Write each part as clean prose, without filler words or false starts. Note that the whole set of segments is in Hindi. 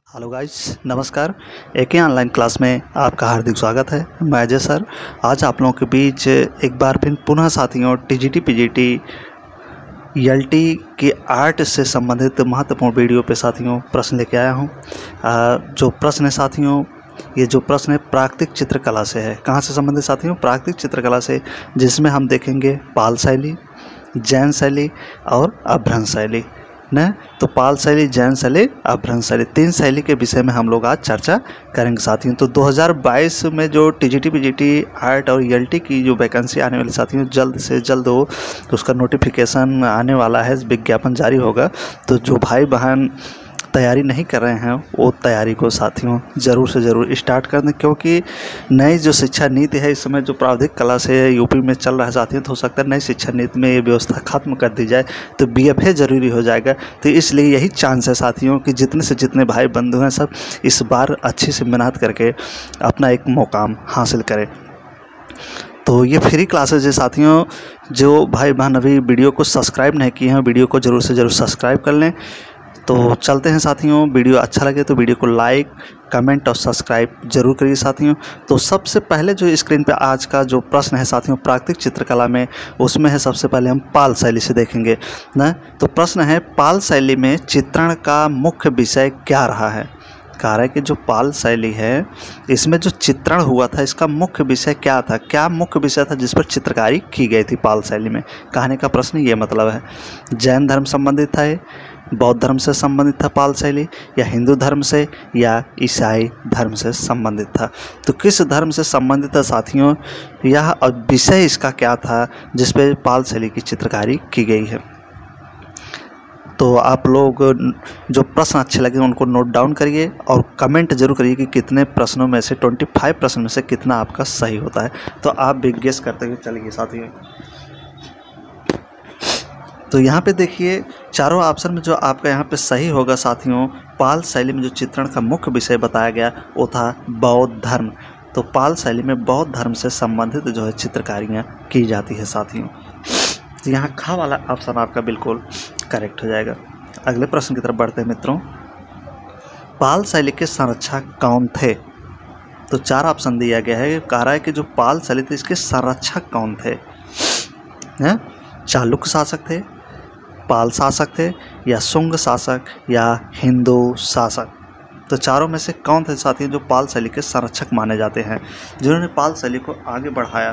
हेलो गाइस, नमस्कार। एक ही ऑनलाइन क्लास में आपका हार्दिक स्वागत है। मैं अजय सर आज आप लोगों के बीच एक बार फिर पुनः साथियों टीजीटी पीजीटी ईएलटी की आर्ट से संबंधित महत्वपूर्ण वीडियो पे साथियों प्रश्न लेके आया हूँ। जो प्रश्न है साथियों, ये जो प्रश्न है प्राकृतिक चित्रकला से है। कहाँ से संबंधित साथियों? प्राकृतिक चित्रकला से, जिसमें हम देखेंगे पाल शैली, जैन शैली और अभ्रंश शैली न। तो पाल शैली, जैन शैली, अभ्रंश शैली, तीन शैली के विषय में हम लोग आज चर्चा करेंगे साथियों। तो 2022 में जो टीजीटी पीजीटी आर्ट और ईएलटी की जो वैकेंसी आने वाली साथियों, जल्द से जल्द हो तो उसका नोटिफिकेशन आने वाला है, विज्ञापन जारी होगा। तो जो भाई बहन तैयारी नहीं कर रहे हैं वो तैयारी को साथियों ज़रूर से ज़रूर स्टार्ट कर दें, क्योंकि नई जो शिक्षा नीति है इस समय जो प्रावधिक कला से यूपी में चल रहा है साथियों, तो हो सकता है नई शिक्षा नीति में ये व्यवस्था खत्म कर दी जाए तो बीएफए ज़रूरी हो जाएगा। तो इसलिए यही चांस है साथियों कि जितने से जितने भाई बंधु हैं सब इस बार अच्छी से मेहनत करके अपना एक मुकाम हासिल करें। तो ये फ्री क्लासेज है साथियों। जो भाई बहन अभी वीडियो को सब्सक्राइब नहीं किए हैं, वीडियो को ज़रूर से ज़रूर सब्सक्राइब कर लें। तो चलते हैं साथियों, वीडियो अच्छा लगे तो वीडियो को लाइक, कमेंट और सब्सक्राइब जरूर करिए साथियों। तो सबसे पहले जो स्क्रीन पे आज का जो प्रश्न है साथियों प्राकृतिक चित्रकला में, उसमें है सबसे पहले हम पाल शैली से देखेंगे ना। तो प्रश्न है पाल शैली में चित्रण का मुख्य विषय क्या रहा है? कह रहा है कि जो पाल शैली है इसमें जो चित्रण हुआ था इसका मुख्य विषय क्या था, क्या मुख्य विषय था जिस पर चित्रकारी की गई थी पाल शैली में? कहने का प्रश्न ये मतलब है। जैन धर्म संबंधित था, बौद्ध धर्म से संबंधित था पाल शैली, या हिंदू धर्म से या ईसाई धर्म से संबंधित था? तो किस धर्म से संबंधित था साथियों यह, और विषय इसका क्या था जिस पे पाल शैली की चित्रकारी की गई है? तो आप लोग जो प्रश्न अच्छे लगे उनको नोट डाउन करिए और कमेंट जरूर करिए कि कितने प्रश्नों में से 25 प्रश्न में से कितना आपका सही होता है। तो आप भी गेस करते हुए चलिए साथियों। तो यहाँ पे देखिए चारों ऑप्शन में जो आपका यहाँ पे सही होगा साथियों, पाल शैली में जो चित्रण का मुख्य विषय बताया गया वो था बौद्ध धर्म। तो पाल शैली में बौद्ध धर्म से संबंधित जो है चित्रकारियाँ की जाती है साथियों। तो यहाँ खा वाला ऑप्शन आपका बिल्कुल करेक्ट हो जाएगा। अगले प्रश्न की तरफ बढ़ते हैं मित्रों। पाल शैली के संरक्षक कौन थे? तो चार ऑप्शन दिया गया है। कह रहा है कि जो पाल शैली थी इसके संरक्षक कौन थे? चालुक्य शासक थे, पाल शासक थे, या शुंग शासक, या हिंदू शासक? तो चारों में से कौन थे साथियों जो पाल शैली के संरक्षक माने जाते हैं, जिन्होंने पाल शैली को आगे बढ़ाया?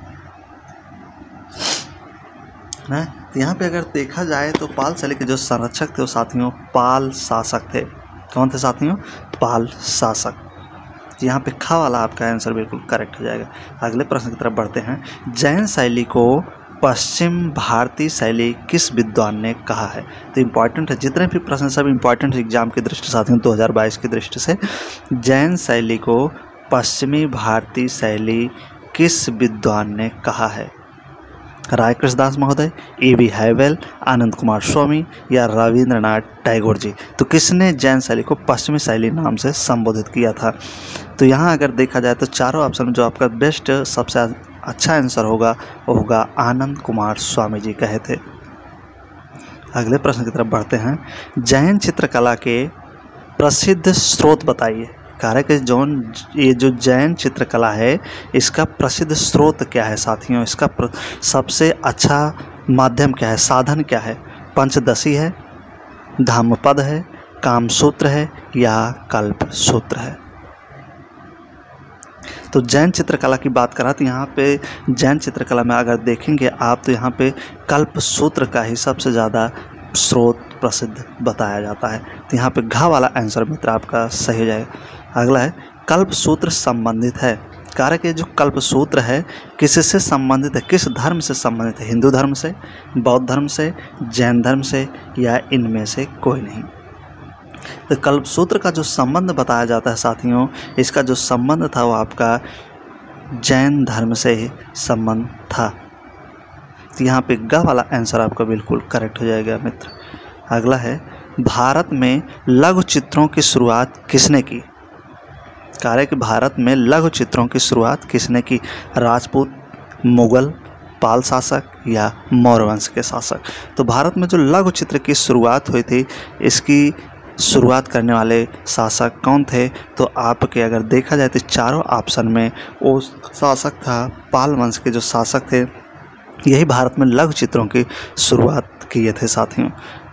तो यहाँ पे अगर देखा जाए तो पाल शैली के जो संरक्षक थे वो साथियों पाल शासक थे। कौन थे साथियों? पाल शासक। यहाँ पे खा वाला आपका आंसर बिल्कुल करेक्ट हो जाएगा। अगले प्रश्न की तरफ बढ़ते हैं। जैन शैली को पश्चिम भारतीय शैली किस विद्वान ने कहा है? तो इम्पॉर्टेंट है, जितने भी प्रश्न सब इम्पॉर्टेंट है एग्जाम की दृष्टि साथियों 2022 की दृष्टि से। जैन शैली को पश्चिमी भारतीय शैली किस विद्वान ने कहा है? राय कृष्णदास महोदय, ए.वी. हैवेल, आनंद कुमार स्वामी, या रविंद्रनाथ टैगोर जी? तो किसने जैन शैली को पश्चिमी शैली नाम से संबोधित किया था? तो यहाँ अगर देखा जाए तो चारों ऑप्शन में जो आपका बेस्ट सबसे अच्छा आंसर होगा वो होगा आनंद कुमार स्वामी जी कहे थे। अगले प्रश्न की तरफ बढ़ते हैं। जैन चित्रकला के प्रसिद्ध स्रोत बताइए। कह रहा है कि ये जो जैन चित्रकला है इसका प्रसिद्ध स्रोत क्या है साथियों? इसका सबसे अच्छा माध्यम क्या है, साधन क्या है? पंचदशी है, धम्मपद है, कामसूत्र है, या कल्पसूत्र है? तो जैन चित्रकला की बात करा तो यहाँ पे जैन चित्रकला में अगर देखेंगे आप तो यहाँ पे कल्पसूत्र का ही सबसे ज़्यादा स्रोत प्रसिद्ध बताया जाता है। तो यहाँ पे घा वाला आंसर मित्र आपका सही हो जाएगा। अगला है कल्पसूत्र संबंधित है। कह रहे कि जो कल्पसूत्र है किससे संबंधित है, किस धर्म से संबंधित है? हिंदू धर्म से, बौद्ध धर्म से, जैन धर्म से, या इनमें से कोई नहीं? तो कल्पसूत्र का जो संबंध बताया जाता है साथियों, इसका जो संबंध था वो आपका जैन धर्म से ही संबंध था। तो यहाँ पे ग वाला आंसर आपका बिल्कुल करेक्ट हो जाएगा मित्र। अगला है भारत में लघु चित्रों की शुरुआत किसने की? कह रहे कि भारत में लघु चित्रों की शुरुआत किसने की? राजपूत, मुगल, पाल शासक, या मौर्य वंश के शासक? तो भारत में जो लघु चित्र की शुरुआत हुई थी इसकी शुरुआत करने वाले शासक कौन थे? तो आपके अगर देखा जाए तो चारों ऑप्शन में वो शासक था पाल वंश के जो शासक थे, यही भारत में लघु चित्रों की शुरुआत किए थे साथियों।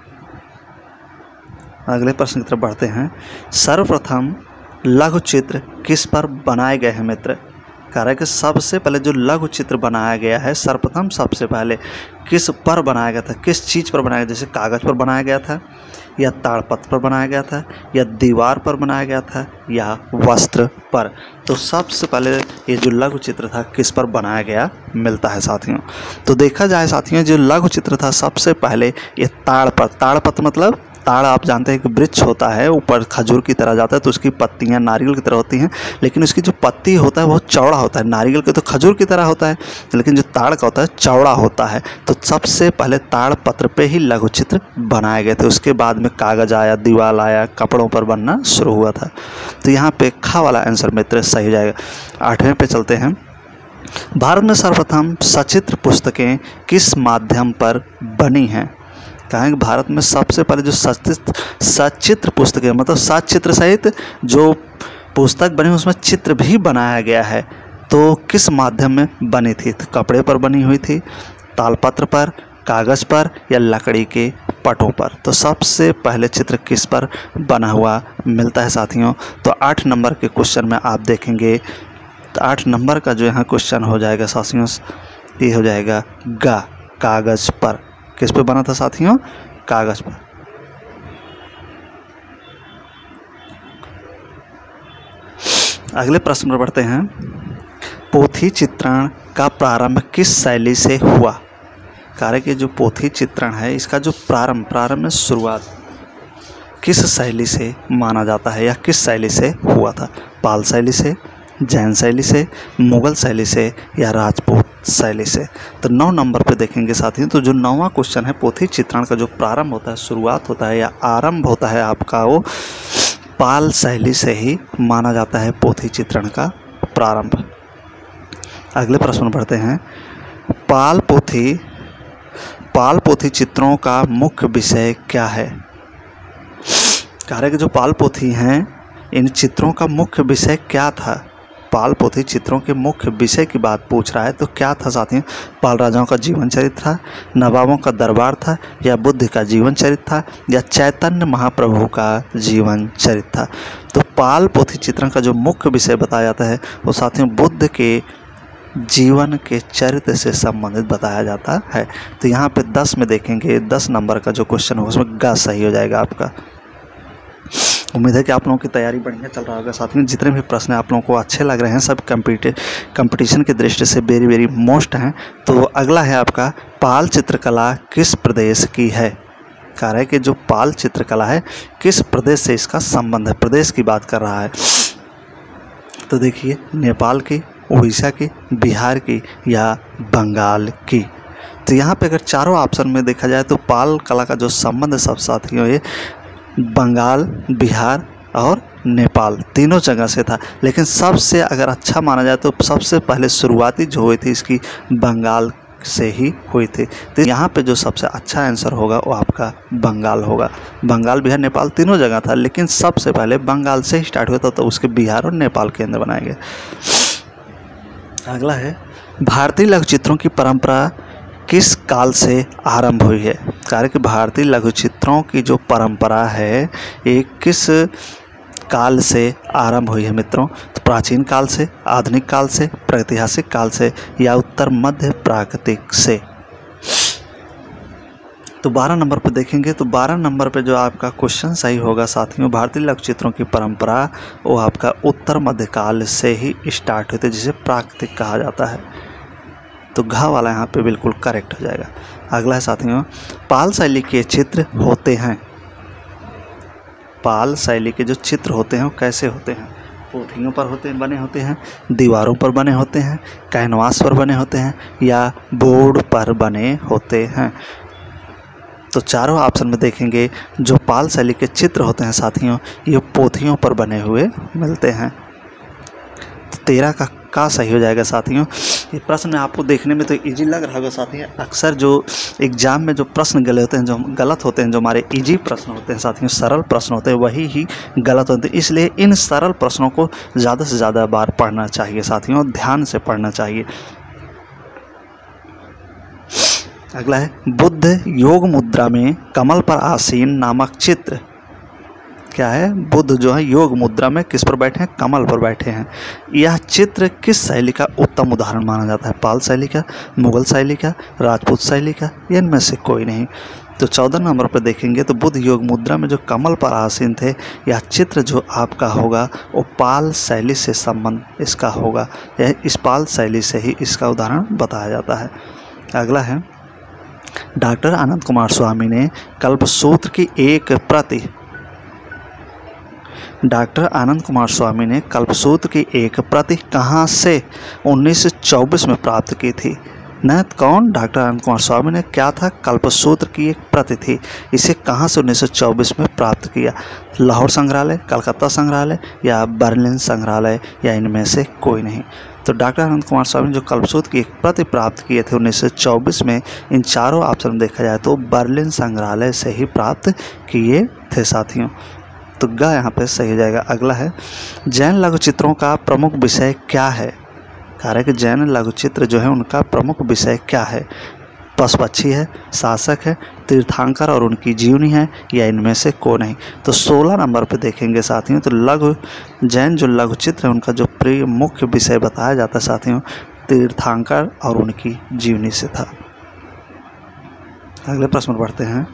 अगले प्रश्न की तरफ बढ़ते हैं। सर्वप्रथम लघु चित्र किस पर बनाए गए हैं मित्र? कह रहा है कि सबसे पहले जो लघु चित्र बनाया गया है सर्वप्रथम सबसे पहले किस पर बनाया गया था, किस चीज़ पर बनाया गया? जैसे कागज़ पर बनाया गया था, या ताड़पत्र पर बनाया गया था, या दीवार पर बनाया गया था, या वस्त्र पर? तो सबसे पहले ये जो लघु चित्र था किस पर बनाया गया मिलता है साथियों। तो देखा जाए साथियों, जो लघु चित्र था सबसे पहले ये ताड़पत्र मतलब ताड़ आप जानते हैं कि वृक्ष होता है, ऊपर खजूर की तरह जाता है तो उसकी पत्तियां नारियल की तरह होती हैं, लेकिन उसकी जो पत्ती होता है बहुत चौड़ा होता है। नारियल के तो खजूर की तरह होता है, लेकिन जो ताड़ का होता है चौड़ा होता है। तो सबसे पहले ताड़ पत्र पे ही लघु चित्र बनाए गए थे। उसके बाद में कागज़ आया, दीवार आया, कपड़ों पर बनना शुरू हुआ था। तो यहाँ पे खा वाला आंसर मित्र सही हो जाएगा। 8वें पे चलते हैं। भारत में सर्वप्रथम सचित्र पुस्तकें किस माध्यम पर बनी हैं? कहें कि भारत में सबसे पहले जो सचित्र पुस्तकें मतलब सचित्र सहित जो पुस्तक बनी उसमें चित्र भी बनाया गया है, तो किस माध्यम में बनी थी? तो कपड़े पर बनी हुई थी, तालपत्र पर, कागज़ पर, या लकड़ी के पटों पर? तो सबसे पहले चित्र किस पर बना हुआ मिलता है साथियों? तो 8 नंबर के क्वेश्चन में आप देखेंगे तो 8 नंबर का जो यहाँ क्वेश्चन हो जाएगा साथियों, ये हो जाएगा गा, कागज़ पर। किस पे बना था साथियों? कागज़ पर। अगले प्रश्न पर बढ़ते हैं। पोथी चित्रण का प्रारंभ किस शैली से हुआ? कार्य के जो पोथी चित्रण है इसका जो प्रारंभ में शुरुआत किस शैली से माना जाता है या किस शैली से हुआ था? पाल शैली से, जैन शैली से, मुगल शैली से, या राजपूत शैली से? तो 9 नंबर पे देखेंगे साथियों। तो जो 9वां क्वेश्चन है, पोथी चित्रण का जो प्रारंभ होता है, शुरुआत होता है या आरंभ होता है आपका, वो पाल शैली से ही माना जाता है पोथी चित्रण का प्रारंभ। अगले प्रश्न बढ़ते हैं। पाल पोथी चित्रों का मुख्य विषय क्या है? कह रहे कि जो पाल पोथी हैं इन चित्रों का मुख्य विषय क्या था? पाल पोथी चित्रों के मुख्य विषय की बात पूछ रहा है, तो क्या था साथियों? पाल राजाओं का जीवन चरित्र था, नवाबों का दरबार था, या बुद्ध का जीवन चरित्र था, या चैतन्य महाप्रभु का जीवन चरित्र था? तो पाल पोथी चित्रण का जो मुख्य विषय बताया जाता है वो साथियों बुद्ध के जीवन के चरित्र से संबंधित बताया जाता है। तो यहाँ पे 10 में देखेंगे, 10 नंबर का जो क्वेश्चन होगा उसमें गा सही हो जाएगा आपका। उम्मीद है कि आप लोगों की तैयारी बढ़िया चल रहा होगा साथियों। जितने भी प्रश्न आप लोगों को अच्छे लग रहे हैं सब कंपटीशन की दृष्टि से वेरी मोस्ट हैं। तो अगला है आपका, पाल चित्रकला किस प्रदेश की है? कह रहा है कि जो पाल चित्रकला है किस प्रदेश से इसका संबंध है, प्रदेश की बात कर रहा है। तो देखिए, नेपाल की, उड़ीसा की, बिहार की, या बंगाल की? तो यहाँ पे अगर चारों ऑप्शन में देखा जाए तो पाल कला का जो संबंध सब साथियों ये बंगाल, बिहार और नेपाल तीनों जगह से था। लेकिन सबसे अगर अच्छा माना जाए तो सबसे पहले शुरुआती जो हुई थी इसकी बंगाल से ही हुई थी। तो यहाँ पे जो सबसे अच्छा आंसर होगा वो आपका बंगाल होगा। बंगाल, बिहार, नेपाल तीनों जगह था, लेकिन सबसे पहले बंगाल से ही स्टार्ट हुआ था, तो उसके बिहार और नेपाल के अंदर बनाए गए। अगला है, भारतीय लघु चित्रों की परंपरा किस काल से आरंभ हुई है? कार्य कि भारतीय लघु चित्रों की जो परंपरा है ये किस काल से आरंभ हुई है मित्रों? तो प्राचीन काल से, आधुनिक काल से, प्रागैतिहासिक काल से, या उत्तर मध्य प्राकृतिक से? तो 12 नंबर पर देखेंगे। तो 12 नंबर पे जो आपका क्वेश्चन सही होगा साथियों, भारतीय लघु चित्रों की परंपरा वो आपका उत्तर मध्यकाल से ही स्टार्ट हुई थी, जिसे प्राकृतिक कहा जाता है। तो घ वाला यहाँ पे बिल्कुल करेक्ट हो जाएगा। अगला है साथियों, पाल शैली के चित्र होते हैं। पाल शैली के जो चित्र होते हैं वो कैसे होते हैं? पोथियों पर बने होते हैं, दीवारों पर बने होते हैं, कैनवास पर बने होते हैं, या बोर्ड पर बने होते हैं? तो चारों ऑप्शन में देखेंगे जो पाल शैली के चित्र होते हैं साथियों ये पोथियों पर बने हुए मिलते हैं। तो 13 का का सही हो जाएगा साथियों। ये प्रश्न आपको देखने में तो इजी लग रहा होगा साथियों, अक्सर जो एग्जाम में जो प्रश्न गलत होते हैं, जो हमारे इजी प्रश्न होते हैं साथियों, सरल प्रश्न होते हैं, वही ही गलत होते हैं। इसलिए इन सरल प्रश्नों को ज़्यादा से ज़्यादा बार पढ़ना चाहिए साथियों, ध्यान से पढ़ना चाहिए। अगला है, बुद्ध योग मुद्रा में कमल पर आसीन नामक चित्र क्या है? बुद्ध जो है योग मुद्रा में किस पर बैठे हैं? कमल पर बैठे हैं। यह चित्र किस शैली का उत्तम उदाहरण माना जाता है? पाल शैली का, मुगल शैली का, राजपूत शैली का, या इनमें से कोई नहीं। तो 14 नंबर पर देखेंगे तो बुद्ध योग मुद्रा में जो कमल पर आसीन थे, यह चित्र जो आपका होगा वो पाल शैली से संबंध इसका होगा, यह इस पाल शैली से ही इसका उदाहरण बताया जाता है। अगला है, डॉक्टर आनंद कुमार स्वामी ने कल्पसूत्र की एक प्रति डॉक्टर आनंद कुमार स्वामी ने कल्पसूत्र की एक प्रति कहाँ से 1924 में प्राप्त की थी? न कौन? डॉक्टर आनंद कुमार स्वामी ने क्या था? कल्पसूत्र की एक प्रति थी। इसे कहाँ से 1924 में प्राप्त किया? लाहौर संग्रहालय, कलकत्ता संग्रहालय, या बर्लिन संग्रहालय, या इनमें से कोई नहीं। तो डॉक्टर आनंद कुमार स्वामी जो कल्पसूत्र की एक प्रति प्राप्त किए थे 1924 में, इन चारों ऑप्शन देखा जाए तो बर्लिन संग्रहालय से ही प्राप्त किए थे साथियों। तो ग यहाँ पे सही हो जाएगा। अगला है, जैन लघु चित्रों का प्रमुख विषय क्या है? कह रहा है कि जैन लघु चित्र जो है उनका प्रमुख विषय क्या है? पशु पक्षी है, शासक है, तीर्थंकर और उनकी जीवनी है, या इनमें से कोई नहीं। तो 16 नंबर पे देखेंगे साथियों तो जैन जो लघु चित्र है उनका जो प्रिय मुख्य विषय बताया जाता है साथियों, तीर्थंकर और उनकी जीवनी से था। अगले प्रश्न पर बढ़ते हैं,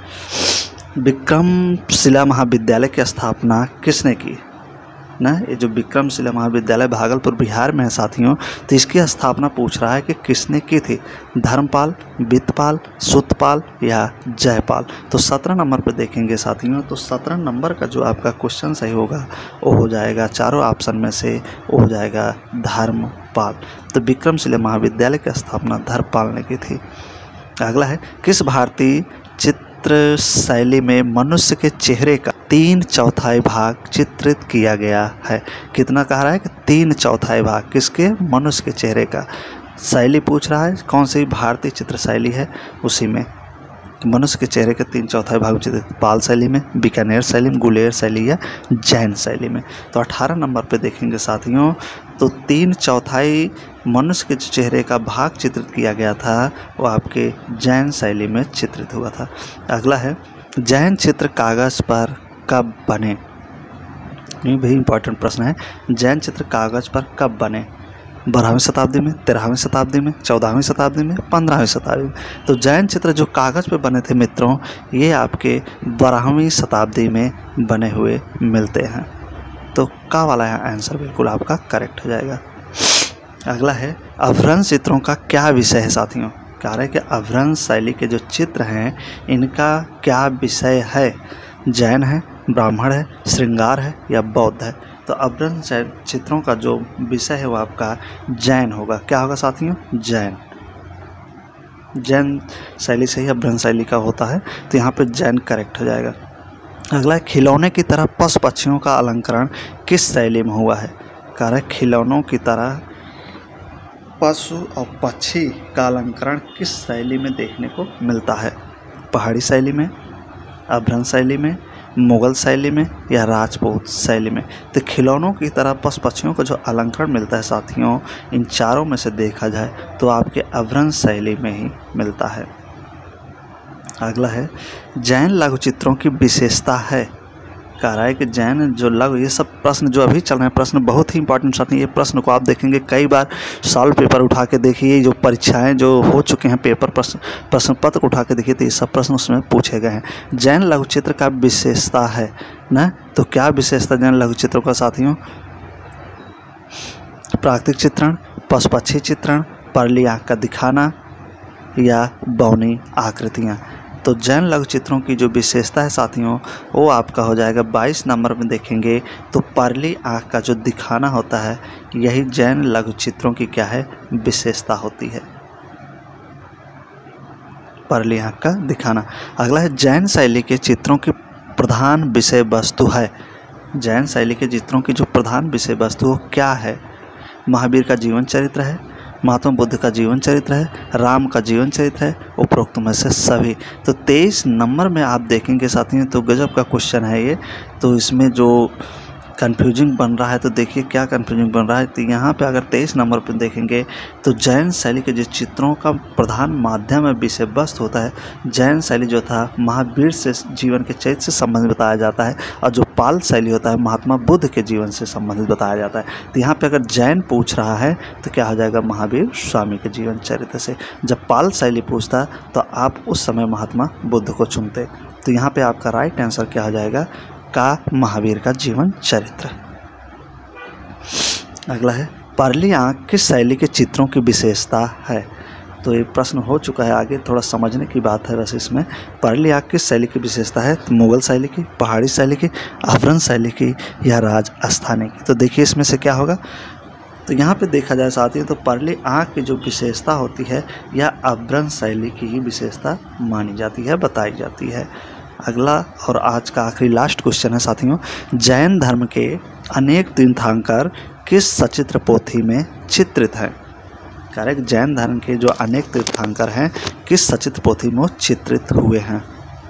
विक्रमशिला महाविद्यालय की स्थापना किसने की? ना, ये जो विक्रमशिला महाविद्यालय भागलपुर बिहार में है साथियों, तो इसकी स्थापना पूछ रहा है कि किसने की थी? धर्मपाल, वित्तपाल, सुतपाल, या जयपाल। तो 17 नंबर पर देखेंगे साथियों तो 17 नंबर का जो आपका क्वेश्चन सही होगा वो हो जाएगा, चारों ऑप्शन में से वो हो जाएगा धर्मपाल। तो विक्रमशिला महाविद्यालय की स्थापना धर्मपाल ने की थी। अगला है, किस भारतीय चित्र शैली में मनुष्य के चेहरे का 3/4 भाग चित्रित किया गया है? कितना कह रहा है कि 3/4 भाग किसके? मनुष्य के चेहरे का। शैली पूछ रहा है, कौन सी भारतीय चित्र शैली है उसी में मनुष्य के चेहरे के 3/4 भाग चित्रित, पाल शैली में, बीकानेर शैली में, गुलेर शैली, या जैन शैली में। तो 18 नंबर पे देखेंगे साथियों तो 3/4 मनुष्य के चेहरे का भाग चित्रित किया गया था वो आपके जैन शैली में चित्रित हुआ था। अगला है, जैन चित्र कागज़ पर कब बने? ये भी इम्पोर्टेंट प्रश्न है। जैन चित्र कागज़ पर कब बने? 12वीं शताब्दी में, 13वीं शताब्दी में, 14वीं शताब्दी में, 15वीं शताब्दी में। तो जैन चित्र जो कागज़ पे बने थे मित्रों, ये आपके 12वीं शताब्दी में बने हुए मिलते हैं। तो का वाला यहाँ आंसर बिल्कुल आपका करेक्ट हो जाएगा। अगला है, अभ्रंश चित्रों का क्या विषय है साथियों? कह रहे हैं कि अभ्रंश शैली के जो चित्र हैं इनका क्या विषय है? जैन है, ब्राह्मण है, श्रृंगार है, या बौद्ध है? तो अभ्रंश चित्रों का जो विषय है वो आपका जैन होगा। क्या होगा साथियों? जैन। जैन शैली से ही अभ्रंश शैली का होता है, तो यहाँ पे जैन करेक्ट हो जाएगा। अगला है, खिलौने की तरह पशु पक्षियों का अलंकरण किस शैली में हुआ है? कह रहा है खिलौनों की तरह पशु और पक्षी का अलंकरण किस शैली में देखने को मिलता है? पहाड़ी शैली में, अभ्रंश शैली में, मुगल शैली में, या राजपूत शैली में? तो खिलौनों की तरह पशु पक्षियों को जो अलंकरण मिलता है साथियों, इन चारों में से देखा जाए तो आपके अभ्रंश शैली में ही मिलता है। अगला है, जैन लघु चित्रों की विशेषता है? कह रहा है कि जैन जो लघु, ये सब प्रश्न जो अभी चल रहे हैं प्रश्न बहुत ही इंपॉर्टेंट साथी। ये प्रश्न को आप देखेंगे कई बार सॉल्व पेपर उठा के देखिए, जो परीक्षाएं जो हो चुके हैं पेपर प्रश्न पत्र को उठा के देखिए तो ये सब प्रश्न उसमें पूछे गए हैं। जैन लघु चित्र का विशेषता है ना, तो क्या विशेषता जैन लघु चित्रों का साथियों? प्राकृतिक चित्रण, पशु पक्षी चित्रण, परली आँख का दिखाना, या बौनी आकृतियाँ। तो जैन लघु चित्रों की जो विशेषता है साथियों वो आपका हो जाएगा 22 नंबर में देखेंगे तो परली आँख का जो दिखाना होता है यही जैन लघु चित्रों की क्या है? विशेषता होती है, परली आँख का दिखाना। अगला है, जैन शैली के चित्रों की प्रधान विषय वस्तु है? जैन शैली के चित्रों की जो प्रधान विषय वस्तु क्या है? महावीर का जीवन चरित्र है, महात्मा बुद्ध का जीवन चरित्र है, राम का जीवन चरित्र है, उपरोक्त में से सभी। तो 23 नंबर में आप देखेंगे साथियों तो गजब का क्वेश्चन है ये। तो इसमें जो कन्फ्यूजिंग बन रहा है तो देखिए क्या कन्फ्यूजिंग बन रहा है। तो यहाँ पे अगर 23 नंबर पर देखेंगे तो जैन शैली के जो चित्रों का प्रधान माध्यम है विषय वस्तु होता है, जैन शैली जो था महावीर से जीवन के चरित्र से संबंधित बताया जाता है, और जो पाल शैली होता है महात्मा बुद्ध के जीवन से संबंधित बताया जाता है। तो यहाँ पे अगर जैन पूछ रहा है तो क्या हो जाएगा, महावीर स्वामी के जीवन चरित्र से। जब पाल शैली पूछता तो आप उस समय महात्मा बुद्ध को चुनते। तो यहाँ पे आपका राइट आंसर क्या हो जाएगा, का महावीर का जीवन चरित्र। अगला है, परली आँख किस शैली के चित्रों की विशेषता है। तो ये प्रश्न हो चुका है, आगे थोड़ा समझने की बात है बस इसमें। परली आँख किस शैली की विशेषता है, तो मुगल शैली की, पहाड़ी शैली की, अफरन शैली की या राजस्थानी की। तो देखिए इसमें से क्या होगा। तो यहाँ पे देखा जाए साथियों तो परली आँख की जो विशेषता होती है यह अफरन शैली की ही विशेषता मानी जाती है, बताई जाती है। अगला और आज का आखिरी लास्ट क्वेश्चन है साथियों, जैन धर्म के अनेक तीर्थंकर किस सचित्र पोथी में चित्रित हैं। करेक्ट, जैन धर्म के जो अनेक तीर्थंकर हैं किस सचित्र पोथी में चित्रित हुए हैं।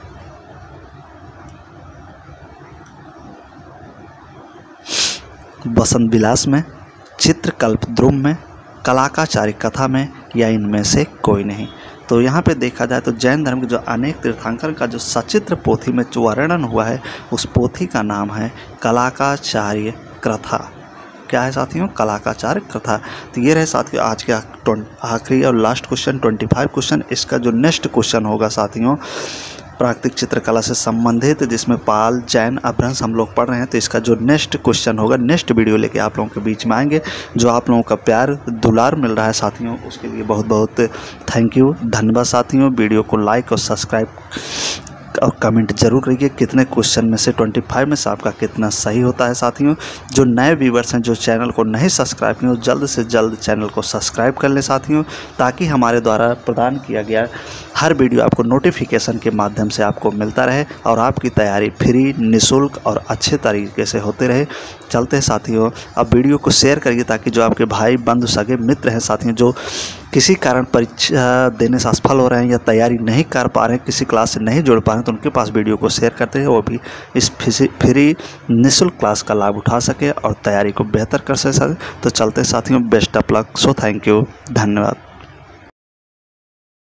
बसंत विलास में, चित्रकल्प द्रुम में, कलाकाचार्य कथा में या इनमें से कोई नहीं। तो यहाँ पे देखा जाए तो जैन धर्म के जो अनेक तीर्थंकर का जो सचित्र पोथी में जो वर्णन हुआ है उस पोथी का नाम है कलाकाचार्य कथा। क्या है साथियों, कलाकाचार्य कथा। तो ये रहे साथियों आज के आखिरी और लास्ट क्वेश्चन 25 क्वेश्चन। इसका जो नेक्स्ट क्वेश्चन होगा साथियों प्राकृतिक चित्रकला से संबंधित, जिसमें पाल, जैन, अभ्रंश हम लोग पढ़ रहे हैं। तो इसका जो नेक्स्ट क्वेश्चन होगा, नेक्स्ट वीडियो लेके आप लोगों के बीच में आएंगे। जो आप लोगों का प्यार दुलार मिल रहा है साथियों उसके लिए बहुत बहुत थैंक यू, धन्यवाद साथियों। वीडियो को लाइक और सब्सक्राइब और कमेंट जरूर करिए कितने क्वेश्चन में से 25 में से आपका कितना सही होता है साथियों। जो नए व्यूवर्स हैं जो चैनल को नहीं सब्सक्राइब किए जल्द से जल्द चैनल को सब्सक्राइब कर लें साथियों, ताकि हमारे द्वारा प्रदान किया गया हर वीडियो आपको नोटिफिकेशन के माध्यम से आपको मिलता रहे और आपकी तैयारी फ्री, निःशुल्क और अच्छे तरीके से होते रहे। चलते हैं साथियों, अब वीडियो को शेयर करिए ताकि जो आपके भाई, बंधु, सगे मित्र हैं साथियों जो किसी कारण परीक्षा देने से असफल हो रहे हैं या तैयारी नहीं कर पा रहे हैं, किसी क्लास से नहीं जुड़ पा रहे हैं, तो उनके पास वीडियो को शेयर करते हैं, वो भी इस फ्री निःशुल्क क्लास का लाभ उठा सके और तैयारी को बेहतर कर सके। तो चलते साथियों, best of luck. So thank you, धन्यवाद।